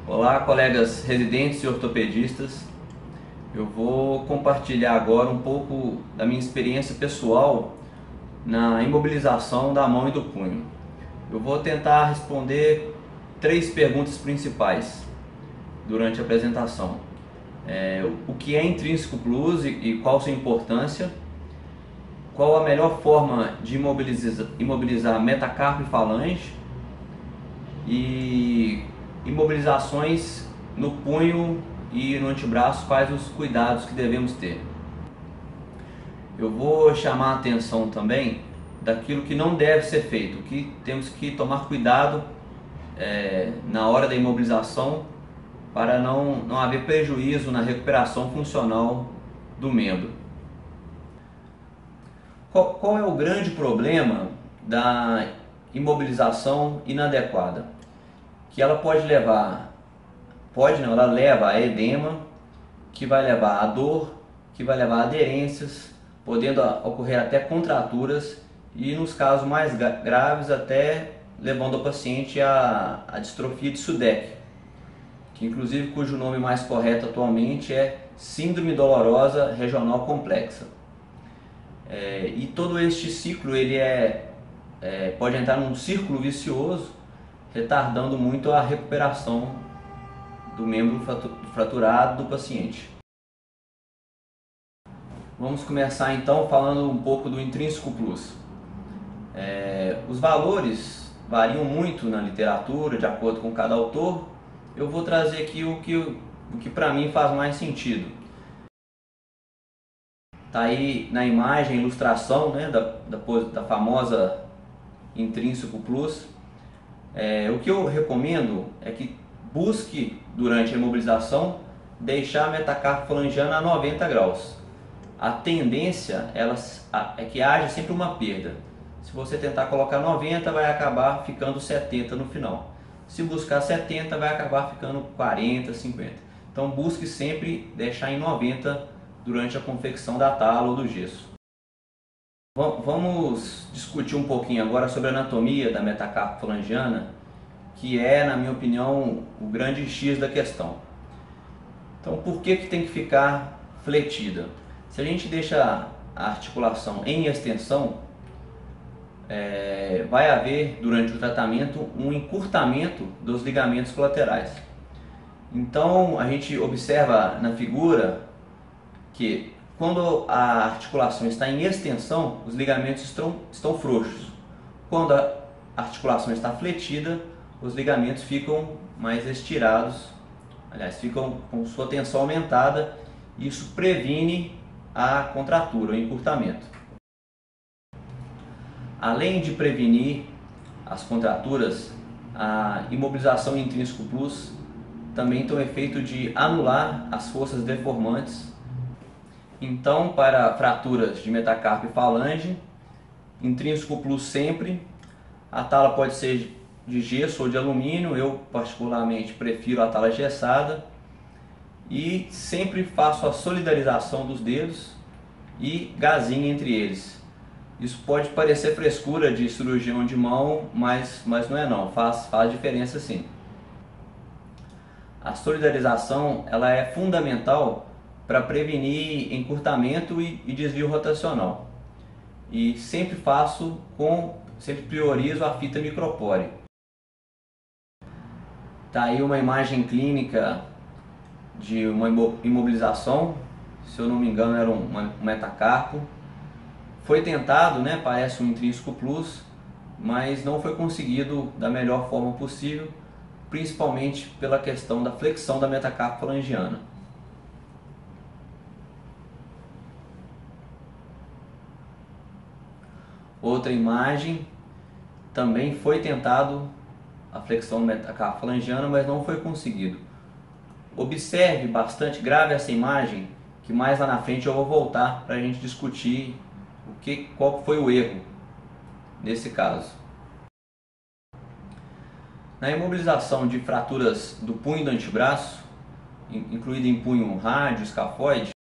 Olá, colegas residentes e ortopedistas. Eu vou compartilhar agora um pouco da minha experiência pessoal na imobilização da mão e do punho. Eu vou tentar responder três perguntas principais durante a apresentação. O que é intrínseco plus e qual sua importância? Qual a melhor forma de imobilizar metacarpo e falange? E imobilizações no punho e no antebraço, quais os cuidados que devemos ter. Eu vou chamar a atenção também daquilo que não deve ser feito, que temos que tomar cuidado na hora da imobilização para não haver prejuízo na recuperação funcional do membro. Qual é o grande problema da imobilização inadequada? Que ela ela leva a edema, que vai levar a dor, que vai levar a aderências, podendo ocorrer até contraturas e nos casos mais graves até levando o paciente à distrofia de Sudeck, que inclusive cujo nome mais correto atualmente é síndrome dolorosa regional complexa. E todo este ciclo ele pode entrar num círculo vicioso, retardando muito a recuperação do membro fraturado do paciente. Vamos começar então falando um pouco do intrínseco plus. Os valores variam muito na literatura, de acordo com cada autor. Eu vou trazer aqui o que para mim faz mais sentido. Está aí na imagem a ilustração, né, da famosa intrínseco plus. O que eu recomendo é que busque, durante a imobilização, deixar a metacarpo falangiana a 90 graus. A tendência é que haja sempre uma perda. Se você tentar colocar 90, vai acabar ficando 70 no final. Se buscar 70, vai acabar ficando 40, 50. Então busque sempre deixar em 90 durante a confecção da tala ou do gesso. Vamos discutir um pouquinho agora sobre a anatomia da metacarpo falangiana, que é, na minha opinião, o grande X da questão. Então, por que tem que ficar fletida? Se a gente deixa a articulação em extensão, vai haver, durante o tratamento, um encurtamento dos ligamentos colaterais. Então, a gente observa na figura que quando a articulação está em extensão, os ligamentos estão frouxos. Quando a articulação está fletida, os ligamentos ficam mais estirados, aliás, ficam com sua tensão aumentada, e isso previne a contratura, o encurtamento. Além de prevenir as contraturas, a imobilização intrínseco plus também tem o efeito de anular as forças deformantes. Então, para fraturas de metacarpo e falange, intrínseco plus sempre. A tala pode ser de gesso ou de alumínio, eu particularmente prefiro a tala gessada, e sempre faço a solidarização dos dedos e gazinho entre eles. Isso pode parecer frescura de cirurgião de mão, mas não é não, faz diferença sim. A solidarização ela é fundamental para prevenir encurtamento e desvio rotacional. E sempre priorizo a fita micropore. Tá aí uma imagem clínica de uma imobilização, se eu não me engano era um metacarpo. Foi tentado, né, parece um intrínseco plus, mas não foi conseguido da melhor forma possível, principalmente pela questão da flexão da metacarpo falangiana. Outra imagem, também foi tentado a flexão da metacarpo falangiana, mas não foi conseguido. Observe bastante, grave essa imagem, que mais lá na frente eu vou voltar para a gente discutir qual foi o erro nesse caso. Na imobilização de fraturas do punho e do antebraço, incluído em punho rádio, escafoide,